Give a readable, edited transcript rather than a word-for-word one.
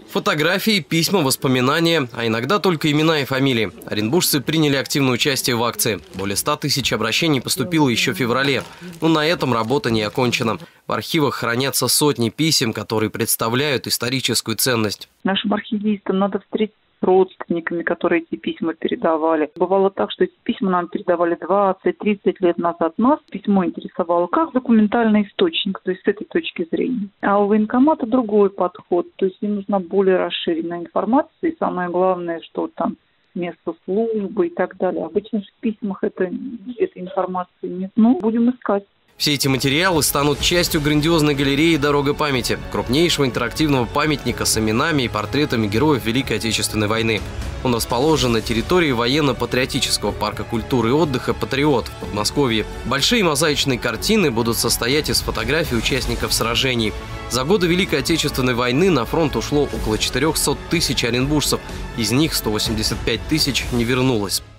Фотографии, письма, воспоминания, а иногда только имена и фамилии. Оренбуржцы приняли активное участие в акции. Более 100 тысяч обращений поступило еще в феврале. Но на этом работа не окончена. В архивах хранятся сотни писем, которые представляют историческую ценность. Нашим архивистам надо встретиться с родственниками, которые эти письма передавали. Бывало так, что эти письма нам передавали 20-30 лет назад. Нас письмо интересовало как документальный источник, то есть с этой точки зрения. А у военкомата другой подход, то есть им нужна более расширенная информация. И самое главное, что там место службы и так далее. Обычно в письмах этой информации нет. Но будем искать. Все эти материалы станут частью грандиозной галереи «Дорога памяти» – крупнейшего интерактивного памятника с именами и портретами героев Великой Отечественной войны. Он расположен на территории военно-патриотического парка культуры и отдыха «Патриот» в Подмосковье. Большие мозаичные картины будут состоять из фотографий участников сражений. За годы Великой Отечественной войны на фронт ушло около 400 тысяч оренбуржцев, из них 185 тысяч не вернулось.